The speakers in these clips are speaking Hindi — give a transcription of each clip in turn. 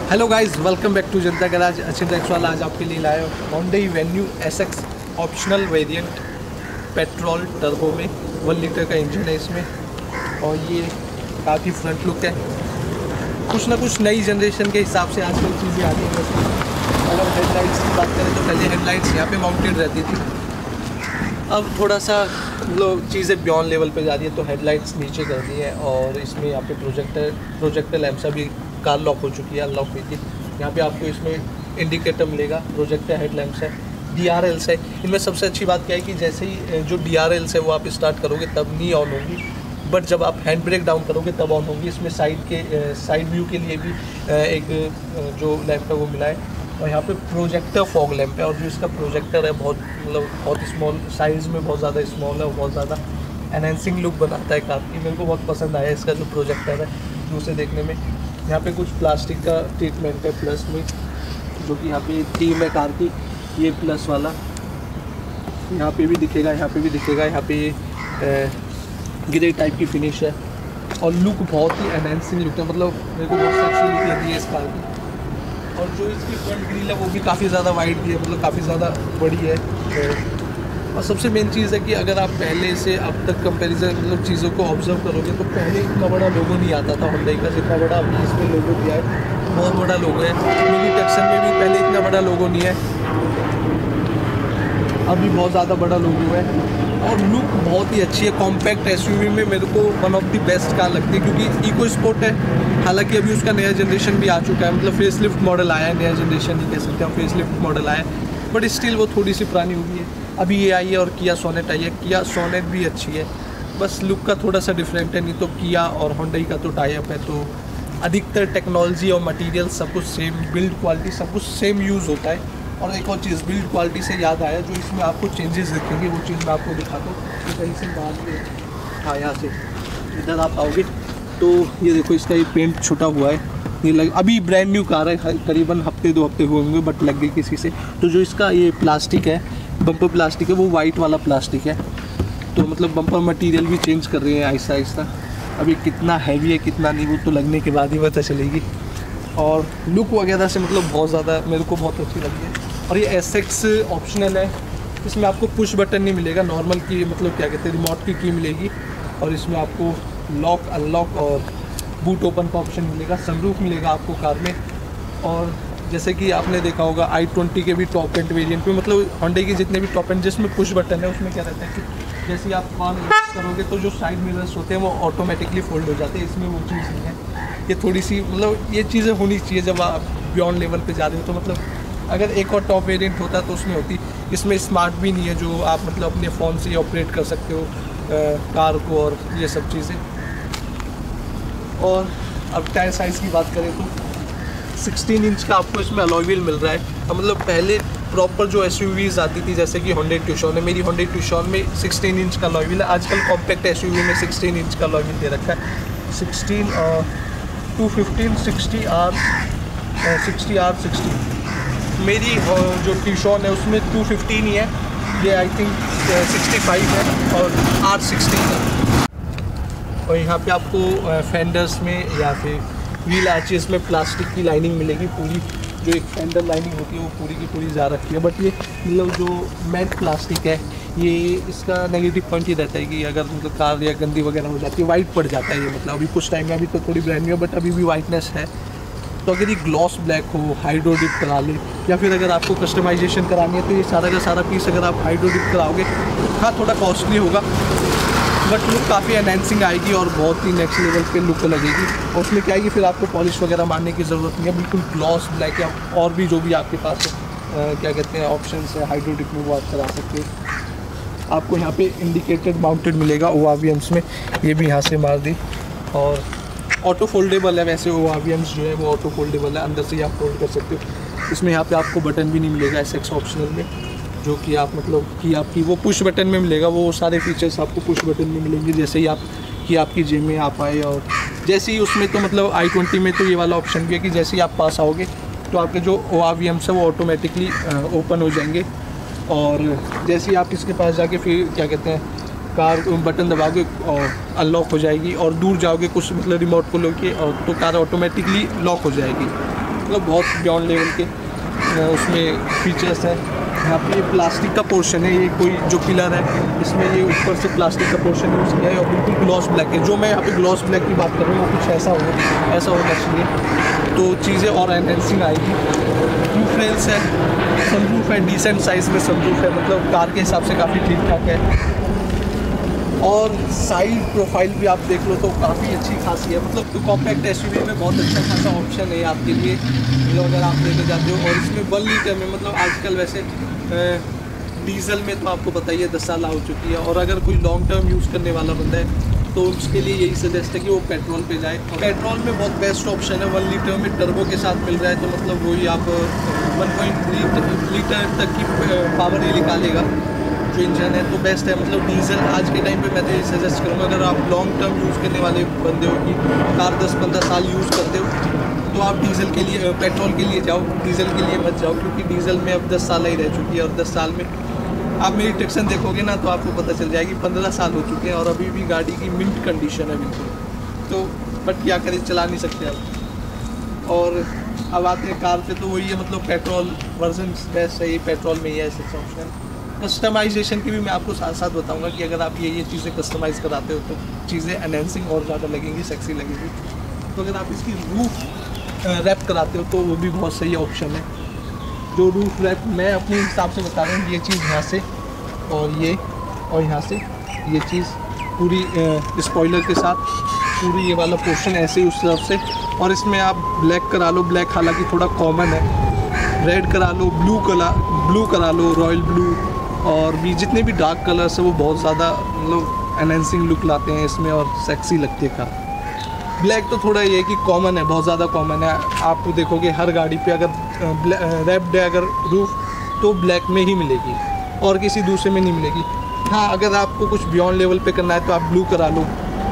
Hello guys, welcome back to Janta garage. अच्छे टैक्स वाला आज आपके लिए लाया Hyundai Venue SX optional variant petrol turbo में 1 लीटर का इंजन है इसमें। और ये काफ़ी फ्रंट लुक है, कुछ ना कुछ नई जनरेशन के हिसाब से आजकल चीज़ें आती हैं। अगर हेडलाइट्स की बात करें तो पहले हेडलाइट्स यहाँ पे माउंटेड रहती थी, अब थोड़ा सा मतलब चीज़ें बियॉन्ड लेवल पे जा रही है तो हेडलाइट्स नीचे कर दी है। और इसमें यहाँ पे प्रोजेक्टर लैम्प भी कार लॉक हो चुकी है, अनलॉक हुई थी। यहाँ पे आपको इसमें इंडिकेटर मिलेगा, प्रोजेक्टर हेडलैम्प्स है, DRLs है। इनमें सबसे अच्छी बात क्या है कि जैसे ही जो DRLs है वो आप स्टार्ट करोगे तब नहीं ऑन होगी, बट जब आप हैंड ब्रेक डाउन करोगे तब ऑन होगी। इसमें साइड व्यू के लिए भी एक जो लैंप है वो मिला है। और यहाँ पे प्रोजेक्टर फॉग लैंप है, और जो इसका प्रोजेक्टर है बहुत स्मॉल साइज़ में, बहुत ज़्यादा स्मॉल है और बहुत ज़्यादा एनहेंसिंग लुक बनाता है कार की। मेरे को बहुत पसंद आया इसका जो प्रोजेक्टर है, जो उसे देखने में। यहाँ पे कुछ प्लास्टिक का ट्रीटमेंट है प्लस में, जो कि यहाँ पे थीम है कार की, ये प्लस वाला यहाँ पे भी दिखेगा, यहाँ पे भी दिखेगा। यहाँ पे ग्रे टाइप की फिनिश है और लुक बहुत ही एनहेंसिंग लुक है, मतलब मेरे को बहुत सेक्सी लुक लगी है इस कार की। और जो इसकी फ्रंट ग्रिल है वो भी काफ़ी ज़्यादा वाइड भी है, मतलब काफ़ी ज़्यादा बड़ी है। और सबसे मेन चीज़ है कि अगर आप पहले से अब तक कंपैरिजन मतलब चीज़ों को ऑब्जर्व करोगे तो पहले इतना बड़ा लोगो नहीं आता था Hyundai का, जितना बड़ा अभी इसमें लोगो दिया है। बहुत बड़ा लोगो है। मिनी टक्सन में भी पहले इतना बड़ा लोगो नहीं है, अभी बहुत ज़्यादा बड़ा लोगो है। और लुक बहुत ही अच्छी है। कॉम्पैक्ट SUV में मेरे को one of the best car लगती है, क्योंकि इको स्पोर्ट है। हालांकि अभी उसका नया जनरेशन भी आ चुका है, मतलब फेसलिफ्ट मॉडल आया है, नया जनरेशन नहीं कह सकते हम, फेसलिफ्ट मॉडल आया है, बट स्टिल वो थोड़ी सी पुरानी हुई है। अभी ये आई है और किया सोनेट आई है। किया सोनेट भी अच्छी है, बस लुक का थोड़ा सा डिफरेंट है। नहीं तो किया और Hyundai का तो टाई अप है, तो अधिकतर टेक्नोलॉजी और मटेरियल सब कुछ सेम, बिल्ड क्वालिटी सब कुछ सेम यूज़ होता है। और एक और चीज़ बिल्ड क्वालिटी से याद आया, जो इसमें आपको चेंजेस दिखेंगे वो चीज़ मैं आपको दिखाता हूँ कि कहीं से बाद में। हाँ, यहाँ से इधर आप आओगे तो ये देखो, इसका ये पेंट छुटा हुआ है। ये अभी ब्रांड न्यू कार है, करीबन हफ्ते 2 हफ्ते हुए होंगे, बट लग गई किसी से। तो जो इसका ये प्लास्टिक है, बम्पर प्लास्टिक है, वो वाइट वाला प्लास्टिक है। तो मतलब बम्पर मटेरियल भी चेंज कर रहे हैं आहिस्ता आहिस्ता। अभी कितना हैवी है कितना नहीं वो तो लगने के बाद ही पता चलेगी। और लुक वगैरह से मतलब बहुत ज़्यादा मेरे को बहुत अच्छी लगी है। और ये SX ऑप्शनल है, इसमें आपको पुश बटन नहीं मिलेगा, नॉर्मल की मतलब क्या कहते हैं रिमोट की मिलेगी। और इसमें आपको लॉक अनलॉक और बूट ओपन का ऑप्शन मिलेगा। सनरूफ मिलेगा आपको कार में। और जैसे कि आपने देखा होगा i20 के भी टॉप एंड वेरिएंट में, मतलब Hyundai के जितने भी टॉप एंड जिसमें पुश बटन है, उसमें क्या रहता है कि जैसे आप कार करोगे तो जो साइड मिरर्स होते हैं वो ऑटोमेटिकली फोल्ड हो जाते हैं। इसमें वो चीज़ नहीं है। ये थोड़ी सी मतलब ये चीज़ें होनी चाहिए जब आप बियॉन्ड लेवल पे जा रहे हो। तो मतलब अगर एक और टॉप वेरिएंट होता तो उसमें होती। इसमें स्मार्ट भी नहीं है, जो आप मतलब अपने फ़ोन से ही ऑपरेट कर सकते हो कार को और ये सब चीज़ें। और अब टायर साइज़ की बात करें तो 16 इंच का आपको इसमें अलॉय व्हील मिल रहा है। अब मतलब पहले प्रॉपर जो SUVs आती थी जैसे कि Hyundai Tucson है, मेरी Hyundai Tucson में 16 इंच का अलॉय व्हील है। आजकल कॉम्पैक्ट SUV में 16 इंच का अलॉय व्हील दे रखा है। 16 और 215 60R60। मेरी जो Tucson है उसमें 215 ही है, ये आई थिंक 65 है और R16 है। और यहाँ पे आपको फेंडर्स में या फिर व्हील आर्चेस में प्लास्टिक की लाइनिंग मिलेगी पूरी। जो एक फेंडर लाइनिंग होती है वो पूरी की पूरी जा रखी है, बट ये मतलब जो मैट प्लास्टिक है, ये इसका नेगेटिव पॉइंट ये रहता है कि अगर मतलब कार या गंदी वगैरह हो जाती है, वाइट पड़ जाता है ये। मतलब अभी कुछ टाइम में, अभी तो थोड़ी ब्रांड न्यू है बट अभी भी वाइटनेस है। तो अगर ये ग्लॉस ब्लैक हो, हाइड्रो डिप करा ले, या फिर अगर आपको कस्टमाइजेशन करानी है तो ये सारा का सारा पीस अगर आप हाइड्रो डिप कराओगे, हाँ थोड़ा कॉस्टली होगा, बट लुक काफ़ी एनहेंसिंग आएगी और बहुत ही नेक्स्ट लेवल पे लुक लगेगी। और उसमें क्या है कि फिर आपको पॉलिश वगैरह मारने की ज़रूरत नहीं है, बिल्कुल ग्लॉस ब्लैक या और भी जो भी आपके पास क्या कहते हैं ऑप्शंस है हाइड्रो डिप में, वो आप करा सकते हैं। आपको यहाँ पे इंडिकेटेड माउंटेड मिलेगा ORVMs में, ये भी यहाँ से मार दी। और ऑटो फोल्डेबल है, वैसे ORVMs जो है वो ऑटो फोल्डेबल है, अंदर से ही आप फोल्ड कर सकते हो। इसमें यहाँ पे आपको बटन भी नहीं मिलेगा SX ऑप्शनल में, जो कि आप मतलब कि आपकी वो पुश बटन में मिलेगा। वो सारे फीचर्स आपको पुश बटन में मिलेंगे, जैसे ही आप कि आपकी जेब में आप आए। और जैसे ही उसमें तो मतलब i20 में तो ये वाला ऑप्शन भी है कि जैसे ही आप पास आओगे तो आपके जो ORVMs है वो ऑटोमेटिकली ओपन हो जाएंगे। और जैसे ही आप इसके पास जाके फिर क्या कहते हैं कार बटन दबाओगे और अनलॉक हो जाएगी, और दूर जाओगे कुछ मतलब रिमोट को लेके और तो कार ऑटोमेटिकली लॉक हो जाएगी। मतलब बहुत बियॉन्ड लेवल के उसमें फीचर्स हैं। यहाँ पे ये प्लास्टिक का पोर्शन है, ये कोई जो पिलर है इसमें ये ऊपर से प्लास्टिक का पोर्शन यूज़ किया है और बिल्कुल ग्लॉस ब्लैक है। जो मैं यहाँ पे ग्लॉस ब्लैक की बात कर रहा हूँ वो कुछ ऐसा होगा चाहिए, तो चीज़ें और एनहेंसिंग आएगी। रूफ रेल्स है, सनरूफ है, डिसेंट साइज़ में सनरूफ है, मतलब कार के हिसाब से काफ़ी ठीक ठाक है। और साइड प्रोफाइल भी आप देख लो तो काफ़ी अच्छी खासी है, मतलब तो कॉम्पैक्ट एसयूवी में बहुत अच्छा खासा ऑप्शन है आपके लिए जो अगर आप लेके जाते हो। और इसमें 1 लीटर में, मतलब आजकल वैसे डीजल में तो आपको पता ही है 10 साल हो चुकी है, और अगर कोई लॉन्ग टर्म यूज़ करने वाला बंदा है तो उसके लिए यही सजेस्ट है कि वो पेट्रोल पे जाए। पेट्रोल में बहुत बेस्ट ऑप्शन है, 1 लीटर में टर्बो के साथ मिल रहा है, तो मतलब वही आप 1.3 लीटर तक की पावर ये निकालेगा जो इंजन है, तो बेस्ट है। मतलब डीजल आज के टाइम पे मैं तो ये सजेस्ट करूँगा, अगर आप लॉन्ग टर्म यूज़ करने वाले बंदे हो कि कार 10-15 साल यूज़ करते हो तो आप डीजल के लिए पेट्रोल के लिए जाओ, डीजल के लिए मत जाओ, क्योंकि डीजल में अब 10 साल ही रह चुकी है और 10 साल में आप मेरी टेक्शन देखोगे ना तो आपको पता चल जाएगी 15 साल हो चुके हैं और अभी भी गाड़ी की मिंट कंडीशन है बिल्कुल। तो बट क्या करें, चला नहीं सकते अब। और अब आते हैं कार पे, तो वही है, मतलब पेट्रोल वर्जन बेस्ट है, ये पेट्रोल में ही है 6 ऑप्शन। कस्टमाइजेशन की भी मैं आपको साथ साथ बताऊंगा कि अगर आप ये चीज़ें कस्टमाइज़ कराते हो तो चीज़ें एनहेंसिंग और ज़्यादा लगेंगी, सेक्सी लगेगी। तो अगर आप इसकी रूफ रैप कराते हो तो वो भी बहुत सही ऑप्शन है। जो रूफ रैप मैं अपने हिसाब से बता रहा हूँ, ये चीज़ यहाँ से और यहाँ से ये चीज़ पूरी स्पॉइलर के साथ पूरी ये वाला पोर्शन ऐसे ही उस तरफ से, और इसमें आप ब्लैक करा लो, ब्लैक हालांकि थोड़ा कॉमन है, रेड करा लो, ब्लू करा लो, रॉयल ब्लू, और भी जितने भी डार्क कलर्स है वो बहुत ज़्यादा मतलब एनहेंसिंग लुक लाते हैं इसमें और सेक्सी लगती है कार। ब्लैक तो थोड़ा ये है कि कॉमन है, बहुत ज़्यादा कॉमन है, आप देखोगे हर गाड़ी पे अगर रैप्ड है अगर रूफ तो ब्लैक में ही मिलेगी और किसी दूसरे में नहीं मिलेगी। हाँ, अगर आपको कुछ बियॉन्ड लेवल पे करना है तो आप ब्लू करा लो,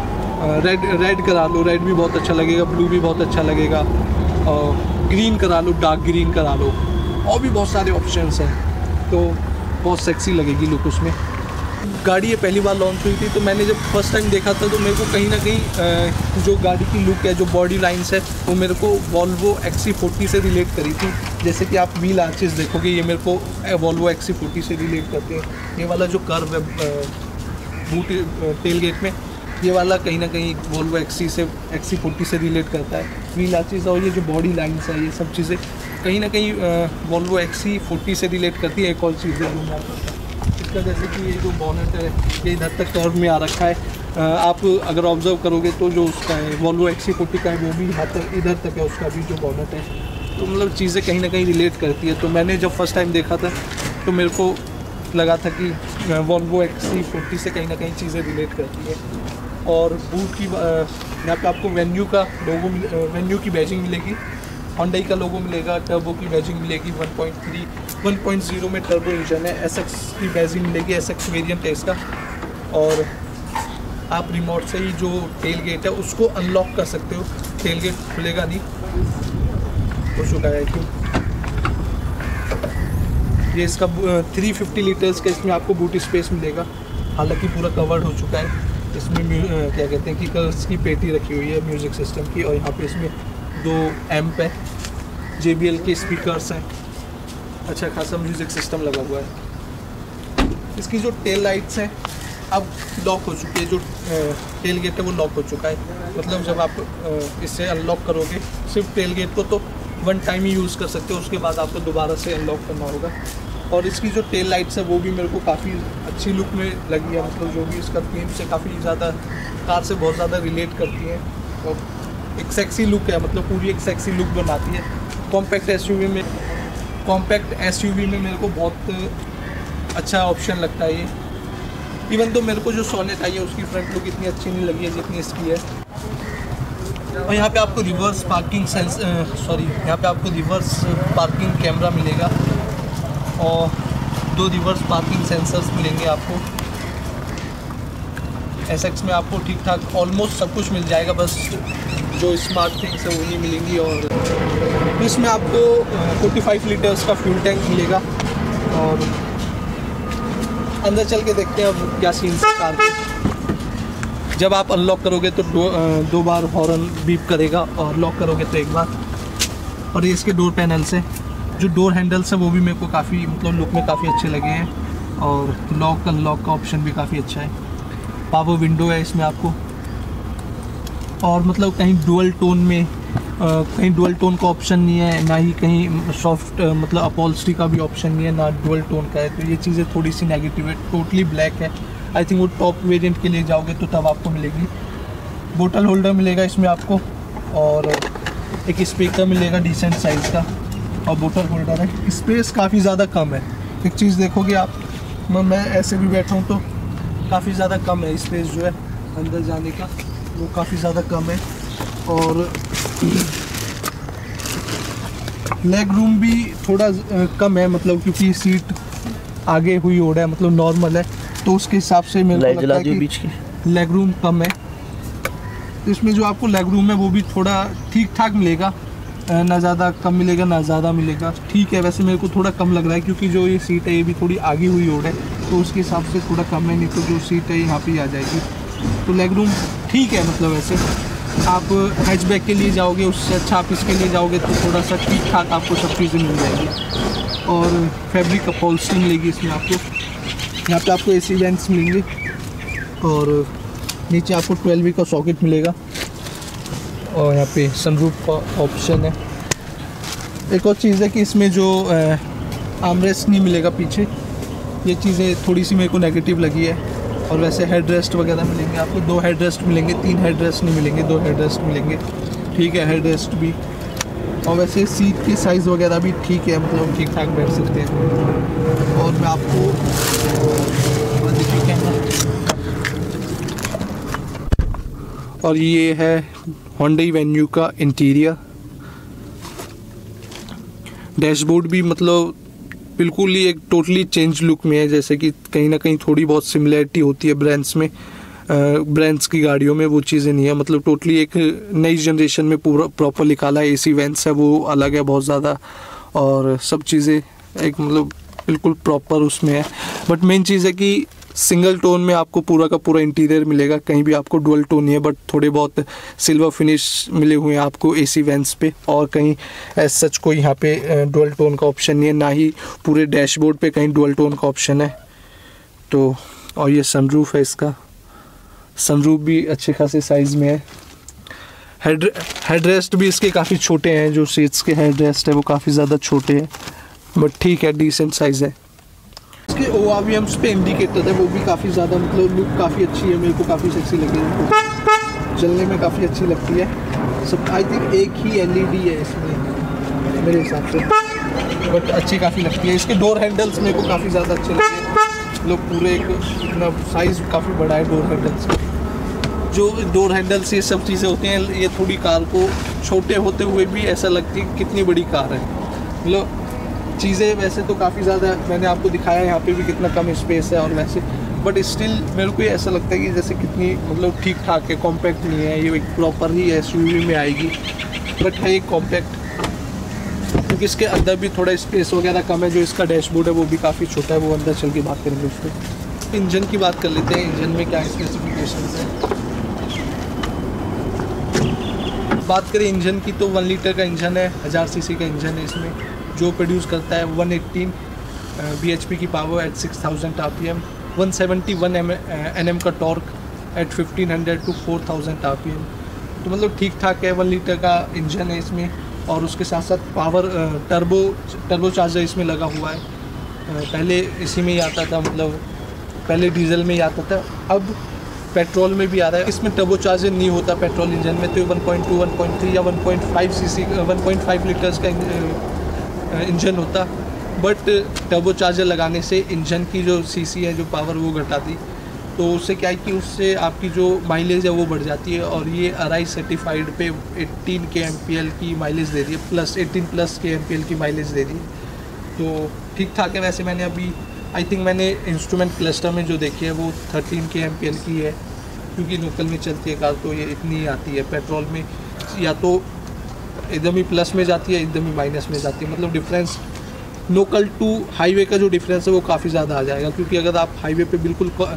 रेड करा लो, रेड भी बहुत अच्छा लगेगा, ब्लू भी बहुत अच्छा लगेगा, और ग्रीन करा लो, डार्क ग्रीन करा लो, और भी बहुत सारे ऑप्शंस हैं, तो बहुत सेक्सी लगेगी लुक उसमें। गाड़ी ये पहली बार लॉन्च हुई थी तो मैंने जब फर्स्ट टाइम देखा था तो मेरे को कहीं ना कहीं जो गाड़ी की लुक है, जो बॉडी लाइन्स है, वो मेरे को वॉल्वो XC40 से रिलेट करी थी। जैसे कि आप व्हील आर्चेस देखोगे, ये मेरे को वॉल्वो XC40 से रिलेट करते हैं। ये वाला जो कर्व है बूट टेल गेट में, ये वाला कहीं ना कहीं वॉल्वो XC40 से रिलेट करता है। व्हील आर्चेस और ये जो बॉडी लाइन्स है, ये सब चीज़ें कहीं ना कहीं वॉल्वो XC40 से रिलेट करती है। एक और चीज़ है इसका, जैसे कि ये जो बॉनेट है ये इधर तक कर्व में आ रखा है। आप अगर ऑब्जर्व करोगे तो जो उसका है वॉल्वो XC40 का है वो भी यहाँ तक इधर तक है, उसका भी जो बॉनेट है, तो मतलब चीज़ें कहीं ना कहीं रिलेट करती है। तो मैंने जब फर्स्ट टाइम देखा था तो मेरे को लगा था कि वॉल्वो XC40 से कहीं ना कहीं चीज़ें रिलेट करती है। और बूट की यहाँ पे आपको वेन्यू का लोगो, वेन्यू की बैजिंग मिलेगी, होंडा का लोगो मिलेगा, टर्बो की बैजिंग मिलेगी, 1.0 में टर्बो इंजन है, SX की बैजिंग मिलेगी, SX वेरिएंट है इसका। और आप रिमोट से ही जो टेल गेट है उसको अनलॉक कर सकते हो, टेल गेट खुलेगा नहीं, हो चुका है क्यों। ये इसका 350 लीटर्स का इसमें आपको बूट स्पेस मिलेगा, हालांकि पूरा कवर्ड हो चुका है। इसमें क्या कहते हैं कि कर्स की पेटी रखी हुई है म्यूज़िक सिस्टम की, और यहाँ पे इसमें 2 एम्प है, JBL के स्पीकर्स हैं, अच्छा खासा म्यूज़िक सिस्टम लगा हुआ है। इसकी जो टेल लाइट्स हैं अब लॉक हो चुकी है, जो टेल गेट है वो लॉक हो चुका है, मतलब जब आप इससे अनलॉक करोगे सिर्फ टेल गेट को तो 1 टाइम ही यूज़ कर सकते हो, उसके बाद आपको दोबारा से अनलॉक करना होगा। और इसकी जो टेल लाइट्स है वो भी मेरे को काफ़ी अच्छी लुक में लगी है, मतलब जो भी इसका थीम से काफ़ी ज़्यादा कार से बहुत ज़्यादा रिलेट करती है और एक सेक्सी लुक है, मतलब पूरी एक सेक्सी लुक बनाती है। कॉम्पैक्ट एसयूवी में मेरे को बहुत अच्छा ऑप्शन लगता है ये। इवन तो मेरे को जो सोनेट आई है उसकी फ्रंट लुक इतनी अच्छी नहीं लगी है जितनी इसकी है। और यहाँ पे आपको रिवर्स पार्किंग कैमरा मिलेगा और 2 रिवर्स पार्किंग सेंसर्स मिलेंगे आपको। SX में आपको ठीक ठाक ऑलमोस्ट सब कुछ मिल जाएगा, बस जो स्मार्ट थिंग्स है वो नहीं मिलेंगी। और इसमें आपको 45 लीटर्स का फ्यूल टैंक मिलेगा। और अंदर चल के देखते हैं अब क्या सीन है कार के। जब आप अनलॉक करोगे तो 2 बार हॉर्न बीप करेगा और लॉक करोगे तो 1 बार। और ये इसके डोर पैनल्स हैं, जो डोर हैंडल्स हैं वो भी मेरे को काफ़ी मतलब लुक में काफ़ी अच्छे लगे हैं। और लॉक अनलॉक का ऑप्शन भी काफ़ी अच्छा है। पावर विंडो है इसमें आपको, और मतलब कहीं डुअल टोन में कहीं डुअल टोन का ऑप्शन नहीं है, ना ही कहीं सॉफ्ट मतलब अपॉल्स्ट्री का भी ऑप्शन नहीं है, ना डुअल टोन का है। तो ये चीज़ें थोड़ी सी नेगेटिव है। टोटली ब्लैक है। आई थिंक वो टॉप वेरिएंट के लिए जाओगे तो तब आपको मिलेगी। बोतल होल्डर मिलेगा इसमें आपको, और एक स्पीकर मिलेगा डिसेंट साइज़ का, और बोतल होल्डर है। स्पेस काफ़ी ज़्यादा कम है। एक चीज़ देखोगे आप, मैं ऐसे भी बैठा हूँ तो काफ़ी ज़्यादा कम है स्पेस जो है अंदर जाने का, वो काफ़ी ज़्यादा कम है। और लेग रूम भी थोड़ा कम है, मतलब क्योंकि सीट आगे हुई ओढ़ है, मतलब नॉर्मल है, तो उसके हिसाब से मेरे को लगता है कि बीच की लेग रूम कम है। तो इसमें जो आपको लेग रूम है वो भी थोड़ा ठीक ठाक मिलेगा, ना ज़्यादा कम मिलेगा ना ज़्यादा मिलेगा, ठीक है। वैसे मेरे को थोड़ा कम लग रहा है क्योंकि जो ये सीट है ये भी थोड़ी आगे हुई ओढ़ है, तो उसके हिसाब से थोड़ा कम है, नहीं तो जो सीट है यहाँ पे ही आ जाएगी। तो लेग रूम ठीक है, मतलब वैसे आप हैचबैक के लिए जाओगे उससे अच्छा आप इसके लिए जाओगे तो थोड़ा सा ठीक ठाक आपको सब चीज़ें मिल जाएगी। और फैब्रिक अपॉल्स्ट्री मिलेगी इसमें आपको। यहाँ पे आपको AC वेंट्स मिलेंगे, और नीचे आपको 12V का सॉकेट मिलेगा, और यहाँ पे सनरूफ का ऑप्शन है। एक और चीज़ है कि इसमें जो आर्मरेस्ट नहीं मिलेगा पीछे, ये चीज़ें थोड़ी सी मेरे को नेगेटिव लगी है। और वैसे हेड रेस्ट वगैरह मिलेंगे आपको, 2 हेड रेस्ट मिलेंगे, 3 हेड रेस्ट नहीं मिलेंगे, 2 हेड रेस्ट मिलेंगे, ठीक है हेड रेस्ट भी। और वैसे सीट की साइज़ वगैरह भी ठीक है, मतलब ठीक ठाक बैठ सकते हैं। और मैं आपको और ये है Hyundai Venue का इंटीरियर। डैशबोर्ड भी मतलब बिल्कुल ही एक टोटली चेंज लुक में है, जैसे कि कहीं ना कहीं थोड़ी बहुत सिमिलरिटी होती है ब्रांड्स में, ब्रांड्स की गाड़ियों में वो चीज़ें नहीं है। मतलब टोटली एक नई जनरेशन में पूरा प्रॉपर निकाला है। AC वेंट्स है वो अलग है बहुत ज़्यादा, और सब चीज़ें एक मतलब बिल्कुल प्रॉपर उसमें है। बट मेन चीज़ है कि सिंगल टोन में आपको पूरा का पूरा इंटीरियर मिलेगा, कहीं भी आपको डुअल टोन नहीं है, बट थोड़े बहुत सिल्वर फिनिश मिले हुए हैं आपको AC वेंट्स पे, और कहीं एज सच कोई यहाँ पे डुअल टोन का ऑप्शन नहीं है, ना ही पूरे डैशबोर्ड पे कहीं डुअल टोन का ऑप्शन है। तो और ये सनरूफ है इसका, सनरूफ भी अच्छे खासे साइज़ में है। हेडरेस्ट भी इसके काफ़ी छोटे हैं, जो सीट्स के हेडरेस्ट है वो काफ़ी ज़्यादा छोटे हैं, बट ठीक है डिसेंट साइज़ है। इसके ORVMs पे इंडिकेटर है वो भी काफ़ी ज़्यादा मतलब लुक काफ़ी अच्छी है, मेरे को काफ़ी सेक्सी लगी है, चलने में काफ़ी अच्छी लगती है सब। आई थिंक एक ही LED है इसमें मेरे हिसाब से, बट अच्छी काफ़ी लगती है। इसके डोर हैंडल्स मेरे को काफ़ी ज़्यादा अच्छे लगे, लोग पूरे एक इतना साइज़ काफ़ी बड़ा है डोर हैंडल्स का। जो डोर हैंडल्स ये सब चीज़ें होती हैं, ये थोड़ी कार को छोटे होते हुए भी ऐसा लगती है कितनी बड़ी कार है। मतलब चीज़ें वैसे तो काफ़ी ज़्यादा मैंने आपको दिखाया, यहाँ पे भी कितना कम स्पेस है और वैसे, बट स्टिल मेरे को ये ऐसा लगता है कि जैसे कितनी मतलब ठीक ठाक है, कॉम्पैक्ट नहीं है, ये एक प्रॉपर ही SUV में आएगी, बट है एक कॉम्पैक्ट, क्योंकि इसके अंदर भी थोड़ा स्पेस वगैरह कम है। जो इसका डैशबोर्ड है वो भी काफ़ी छोटा है, वो अंदर चल के बात करेंगे उसको। इंजन की बात कर लेते हैं, इंजन में क्या स्पेसिफिकेशन है। बात करें इंजन की तो 1 लीटर का इंजन है, 1000 सीसी का इंजन है इसमें, जो प्रोड्यूस करता है 118 bhp की पावर एट 6000 RPM, 171 Nm का टॉर्क एट 1500 to 4000 RPM। तो मतलब ठीक ठाक है, 1 लीटर का इंजन है इसमें, और उसके साथ साथ पावर टर्बो चार्जर इसमें लगा हुआ है। पहले इसी में ही आता था, मतलब पहले डीजल में ही आता था, अब पेट्रोल में भी आ रहा है। इसमें टर्बो चार्जर नहीं होता पेट्रोल इंजन में, तो 1.2, 1.3 या 1.5 सीसी 1.5 लीटर्स का इंजन होता, बट टर्बो चार्जर लगाने से इंजन की जो सीसी है, जो पावर वो घटाती, तो उससे क्या है कि उससे आपकी जो माइलेज है वो बढ़ जाती है। और ये अराई सर्टिफाइड पे 18 kmpl की माइलेज दे रही है, प्लस 18+ kmpl की माइलेज दे रही है, तो ठीक ठाक है। वैसे मैंने अभी आई थिंक मैंने इंस्ट्रूमेंट क्लस्टर में जो देखी है वो 13 kmpl की है, क्योंकि लोकल में चलती है कार तो ये इतनी आती है। पेट्रोल में या तो एकदम ही प्लस में जाती है, एकदम ही माइनस में जाती है, मतलब डिफरेंस लोकल टू हाईवे का जो डिफरेंस है वो काफ़ी ज़्यादा आ जाएगा। क्योंकि अगर आप हाईवे पे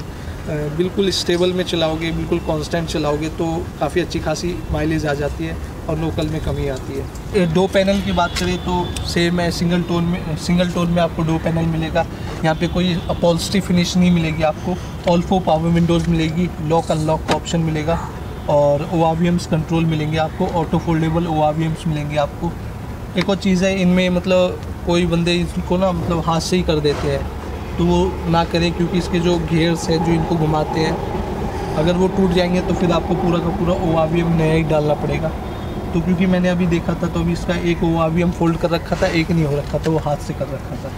बिल्कुल स्टेबल में चलाओगे, बिल्कुल कांस्टेंट चलाओगे, तो काफ़ी अच्छी खासी माइलेज आ जाती है। और लोकल में कमी आती है। ये डो पैनल की बात करें तो सेम है, सिंगल टोन में आपको डो पैनल मिलेगा। यहाँ पे कोई अपॉल्स्ट्री फिनिश नहीं मिलेगी आपको। ऑल 4 पावर विंडोज़ मिलेगी, लॉक अनलॉक का ऑप्शन मिलेगा और ORVMs कंट्रोल मिलेंगे आपको, ऑटो फोल्डेबल ORVMs मिलेंगे आपको। एक और चीज़ है इनमें, मतलब कोई बंदे इसको ना मतलब हाथ से ही कर देते हैं, तो वो ना करें, क्योंकि इसके जो गियर्स हैं जो इनको घुमाते हैं, अगर वो टूट जाएंगे तो फिर आपको पूरा का पूरा ORVM नया ही डालना पड़ेगा। तो क्योंकि मैंने अभी देखा था तो अभी इसका एक ORVM फोल्ड कर रखा था, एक नहीं हो रखा था, वो हाथ से कर रखा था।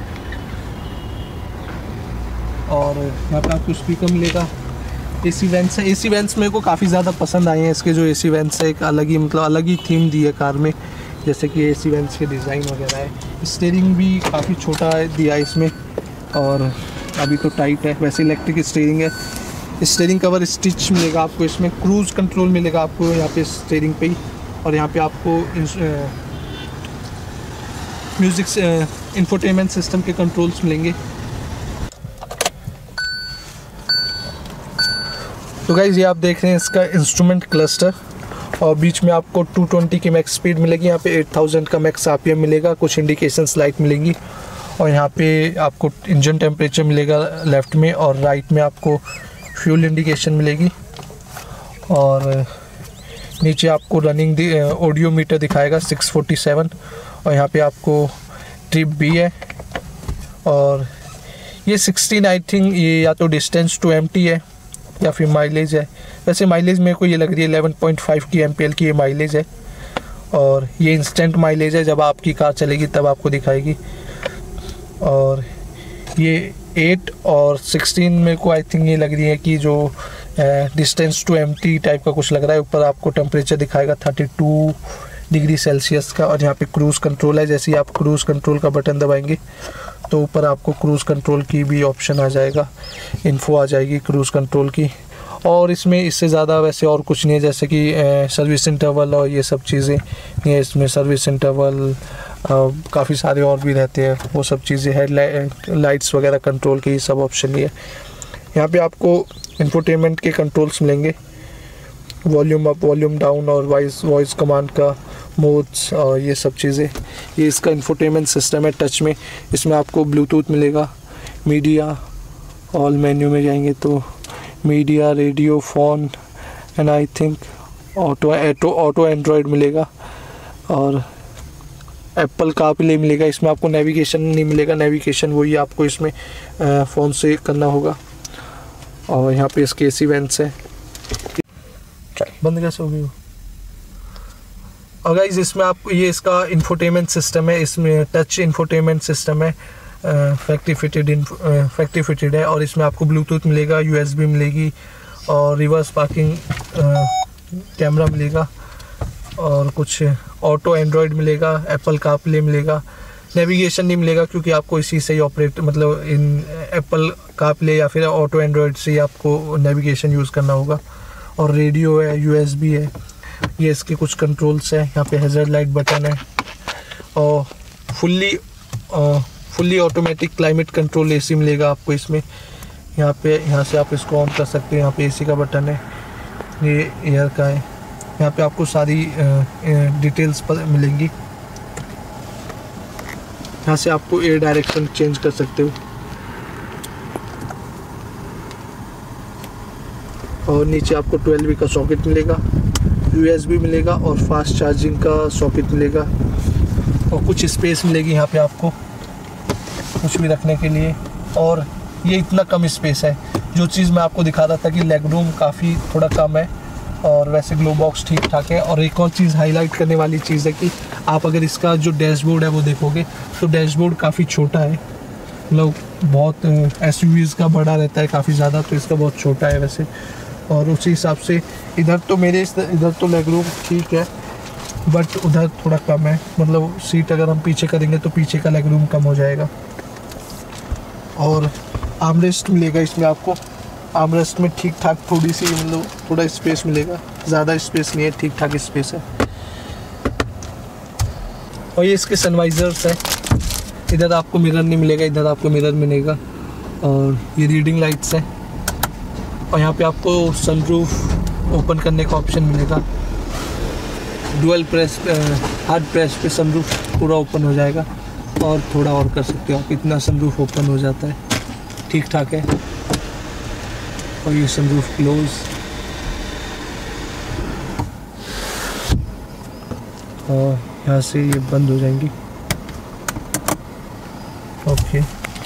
और यहाँ पे आपको स्पीकर मिलेगा। AC वेंट्स है, AC वेंट्स मेरे को काफ़ी ज़्यादा पसंद आए हैं। इसके जो AC वेंट्स है एक अलग ही, मतलब अलग ही थीम दी है कार में, जैसे कि AC वेंट्स के डिज़ाइन वगैरह है। स्टीयरिंग भी काफ़ी छोटा है दिया इसमें, और अभी तो टाइट है, वैसे इलेक्ट्रिक स्टीयरिंग है। स्टीयरिंग कवर स्टिच मिलेगा आपको इसमें। क्रूज़ कंट्रोल मिलेगा आपको यहाँ पे स्टीयरिंग पे ही, और यहाँ पे आपको म्यूज़िक इंफोटेनमेंट सिस्टम के कंट्रोल्स मिलेंगे। तो गाइज़ ये आप देख रहे हैं इसका इंस्ट्रूमेंट क्लस्टर, और बीच में आपको 220 की मैक्स स्पीड मिलेगी। यहाँ पे 8000 का मैक्स RPM मिलेगा, कुछ इंडिकेशंस लाइट मिलेंगी, और यहाँ पे आपको इंजन टेम्परेचर मिलेगा लेफ़्ट में, और राइट में आपको फ्यूल इंडिकेशन मिलेगी। और नीचे आपको रनिंग ऑडियो मीटर दिखाएगा 647, और यहाँ पे आपको ट्रिप भी है। और ये 16 आई थिंक ये या तो डिस्टेंस टू एम्प्टी है या फिर माइलेज है। वैसे माइलेज मेरे को ये लग रही है 11.5 की MPL की ये माइलेज है, और ये इंस्टेंट माइलेज है, जब आपकी कार चलेगी तब आपको दिखाएगी। और ये 8 और 16 मेरे को आई थिंक ये लग रही है कि जो डिस्टेंस टू एम्प्टी टाइप का कुछ लग रहा है। ऊपर आपको टेम्परेचर दिखाएगा 32 डिग्री सेल्सियस का, और यहाँ पे क्रूज़ कंट्रोल है। जैसे ही आप क्रूज़ कंट्रोल का बटन दबाएंगे तो ऊपर आपको क्रूज़ कंट्रोल की भी ऑप्शन आ जाएगा, इन्फो आ जाएगी क्रूज़ कंट्रोल की। और इसमें इससे ज़्यादा वैसे और कुछ नहीं है, जैसे कि सर्विस इंटरवल और ये सब चीज़ें नहीं है इसमें। सर्विस इंटरवल काफ़ी सारे और भी रहते हैं, वो सब चीज़ें, हेडलाइट्स वगैरह कंट्रोल के ये सब ऑप्शन नहीं है। यहाँ पे आपको इंफोटेनमेंट के कंट्रोल्स मिलेंगे, वॉल्यूम अप, वॉल्यूम डाउन, और वॉइस कमांड का मोड्स और ये सब चीज़ें। ये इसका इंफोटेनमेंट सिस्टम है टच में। इसमें आपको ब्लूटूथ मिलेगा, मीडिया, ऑल मेन्यू में जाएंगे तो media, radio, phone, and I think auto Android मिलेगा, और एप्पल कारप्ले मिलेगा। इसमें आपको नेविगेशन नहीं मिलेगा, नेविगेशन वही आपको इसमें फ़ोन से करना होगा। और यहाँ पे इसके AC वेंट्स है। बंद कैसे हो गई? और गाइस इसमें आपको ये इसका इंफोटेनमेंट सिस्टम है, इसमें टच इंफोटेनमेंट सिस्टम है, फैक्ट्री फिटेड है। और इसमें आपको ब्लूटूथ मिलेगा, USB मिलेगी, और रिवर्स पार्किंग कैमरा मिलेगा, और कुछ ऑटो एंड्रॉयड मिलेगा, एप्पल कारप्ले मिलेगा। नेविगेशन नहीं मिलेगा क्योंकि आपको इसी से ही ऑपरेट, मतलब इन एप्पल कारप्ले या फिर ऑटो एंड्रॉयड से ही आपको नेविगेशन यूज़ करना होगा। और रेडियो है, USB है, ये इसके कुछ कंट्रोल्स हैं। यहाँ पे हैज़र्ड लाइट बटन है, और fully automatic climate control AC मिलेगा आपको इसमें। यहाँ से आप इसको ऑन कर सकते हैं। यहाँ पे AC का बटन है, ये एयर का है। यहाँ पे आपको सारी डिटेल्स पर मिलेंगी। यहाँ से आपको एयर डायरेक्शन चेंज कर सकते हो, और नीचे आपको 12V का सॉकेट मिलेगा, USB मिलेगा, और फास्ट चार्जिंग का सॉकेट मिलेगा, और कुछ स्पेस मिलेगी यहाँ पे आपको कुछ भी रखने के लिए। और ये इतना कम स्पेस है, जो चीज़ मैं आपको दिखा रहा था कि लेग रूम काफ़ी थोड़ा कम है, और वैसे ग्लो बॉक्स ठीक ठाक है। और एक और चीज़ हाईलाइट करने वाली चीज़ है कि आप अगर इसका जो डैशबोर्ड है वो देखोगे तो डैशबोर्ड काफ़ी छोटा है, मतलब बहुत SUVs का बड़ा रहता है काफ़ी ज़्यादा, तो इसका बहुत छोटा है वैसे। और उसी हिसाब से इधर तो लेग रूम ठीक है, बट उधर थोड़ा कम है, मतलब सीट अगर हम पीछे करेंगे तो पीछे का लेग रूम कम हो जाएगा। और आर्मरेस्ट मिलेगा इसमें आपको, आर्मरेस्ट में ठीक ठाक थोड़ी सी, मतलब थोड़ा स्पेस मिलेगा, ज़्यादा स्पेस नहीं है, ठीक ठाक स्पेस है। और ये इसके सनवाइजर्स हैं, इधर आपको मिरर नहीं मिलेगा, इधर आपको मिरर मिलेगा। और ये रीडिंग लाइट्स हैं, और यहाँ पे आपको सनरूफ ओपन करने का ऑप्शन मिलेगा। डुअल प्रेस, हार्ड प्रेस पे सनरूफ पूरा ओपन हो जाएगा। और थोड़ा और कर सकते हो आप, इतना सनरूफ ओपन हो जाता है, ठीक ठाक है। और ये सनरूफ क्लोज, और यहाँ से ये बंद हो जाएंगी। ओके,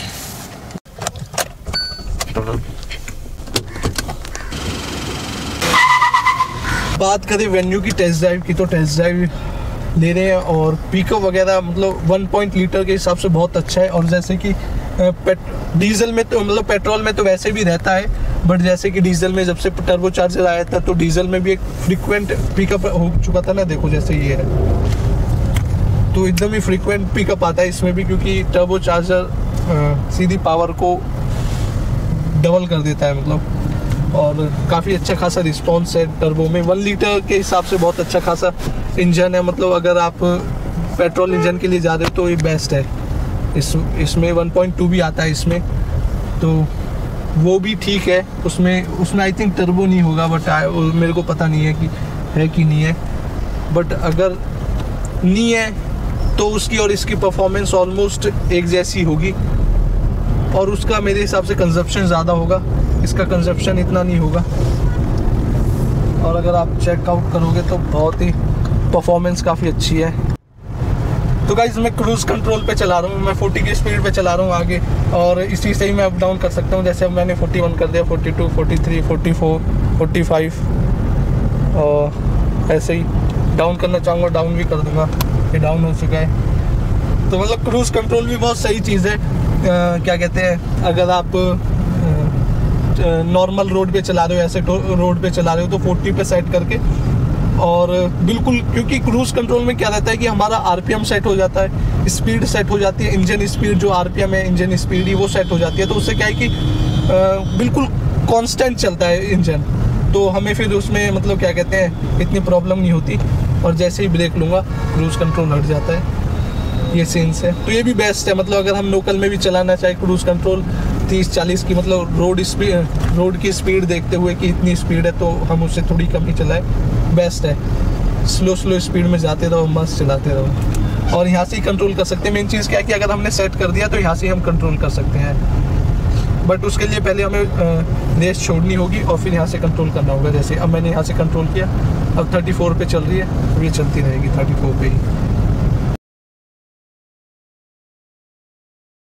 बात करें वेन्यू की टेस्ट ड्राइव की, तो टेस्ट ड्राइव ले रहे हैं और पिकअप वगैरह मतलब 1 लीटर के हिसाब से बहुत अच्छा है। और जैसे कि डीजल में तो मतलब पेट्रोल में तो वैसे भी रहता है, बट जैसे कि डीजल में जब से टर्बो चार्जर आया था तो डीजल में भी एक फ्रीक्वेंट पिकअप हो चुका था ना। देखो जैसे ये है, तो एकदम ही फ्रीक्वेंट पिकअप आता है इसमें भी, क्योंकि टर्बो चार्जर सीधी पावर को डबल कर देता है मतलब। और काफ़ी अच्छा खासा रिस्पॉन्स है टर्बो में। 1 लीटर के हिसाब से बहुत अच्छा खासा इंजन है। मतलब अगर आप पेट्रोल इंजन के लिए जा रहे हो तो ये बेस्ट है। इसमें 1.2 भी आता है इसमें, तो वो भी ठीक है। उसमें आई थिंक टर्बो नहीं होगा, बट मेरे को पता नहीं है कि नहीं है। बट अगर नहीं है तो उसकी और इसकी परफॉर्मेंस ऑलमोस्ट एक जैसी होगी, और उसका मेरे हिसाब से कंजप्शन ज़्यादा होगा, इसका कंजप्शन इतना नहीं होगा। और अगर आप चेकआउट करोगे तो बहुत ही परफॉर्मेंस काफ़ी अच्छी है। तो गाइस मैं क्रूज़ कंट्रोल पे चला रहा हूँ, मैं 40 की स्पीड पे चला रहा हूँ आगे, और इसी से ही मैं अप डाउन कर सकता हूँ। जैसे अब मैंने 41 कर दिया, 42, 43, 44, 45, और ऐसे ही डाउन करना चाहूँगा डाउन भी कर दूँगा। ये डाउन हो चुका है। तो मतलब क्रूज़ कंट्रोल भी बहुत सही चीज़ है। क्या कहते हैं, अगर आप नॉर्मल रोड पे चला रहे हो, ऐसे रोड पे चला रहे हो, तो 40 पे सेट करके, और बिल्कुल, क्योंकि क्रूज़ कंट्रोल में क्या रहता है कि हमारा आरपीएम सेट हो जाता है, स्पीड सेट हो जाती है, इंजन स्पीड जो आरपीएम है, इंजन स्पीड ही वो सेट हो जाती है। तो उससे क्या है कि बिल्कुल कांस्टेंट चलता है इंजन, तो हमें फिर उसमें मतलब क्या कहते हैं इतनी प्रॉब्लम नहीं होती। और जैसे ही ब्रेक लूँगा क्रूज़ कंट्रोल हट जाता है। ये सीन्स है, तो ये भी बेस्ट है। मतलब अगर हम लोकल में भी चलाना चाहे क्रूज़ कंट्रोल 30-40 की, मतलब रोड की स्पीड देखते हुए कि इतनी स्पीड है तो हम उससे थोड़ी कम ही चलाए, बेस्ट है। स्लो स्पीड में जाते रहो, मस्त चलाते रहो, और यहाँ से ही कंट्रोल कर सकते हैं। मेन चीज़ क्या है कि अगर हमने सेट कर दिया तो यहाँ से हम कंट्रोल कर सकते हैं, बट उसके लिए पहले हमें रेस छोड़नी होगी और फिर यहाँ से कंट्रोल करना होगा। जैसे अब मैंने यहाँ से कंट्रोल किया, अब 34 पे चल रही है, अब ये चलती रहेगी 34 पे ही।